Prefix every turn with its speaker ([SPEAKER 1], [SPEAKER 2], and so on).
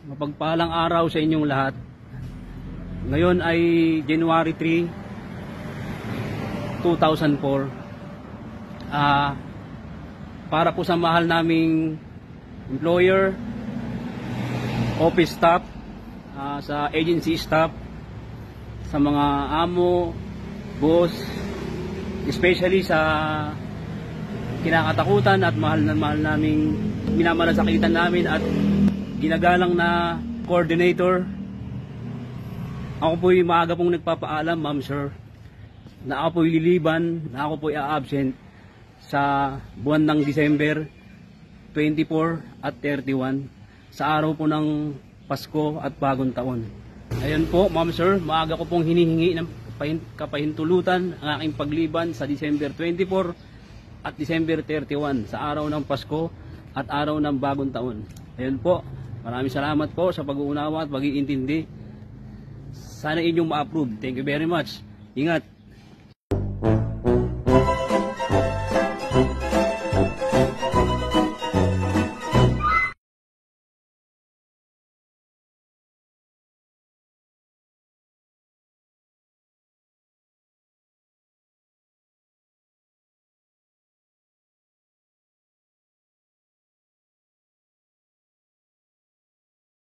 [SPEAKER 1] Mapagpalang araw sa inyong lahat. Ngayon ay January 3, 2004. Para po sa mahal naming employer, office staff, sa agency staff, sa mga amo, boss, especially sa kinakatakutan at mahal naming minamalasakitan namin at ginagalang na coordinator. Ako po'y maaga pong nagpapaalam, ma'am sir, na ako po'y liliban, na ako po'y a-absent sa buwan ng December 24 at 31 sa araw po ng Pasko at Bagong Taon. Ayun po, ma'am sir, maaga ko pong hinihingi ng kapahintulutan ang aking pagliban sa December 24 at December 31 sa araw ng Pasko at araw ng Bagong Taon. Ayun po, maraming salamat po sa pag-uunawa at pag-iintindi. Sana inyong ma-approve. Thank you very much. Ingat.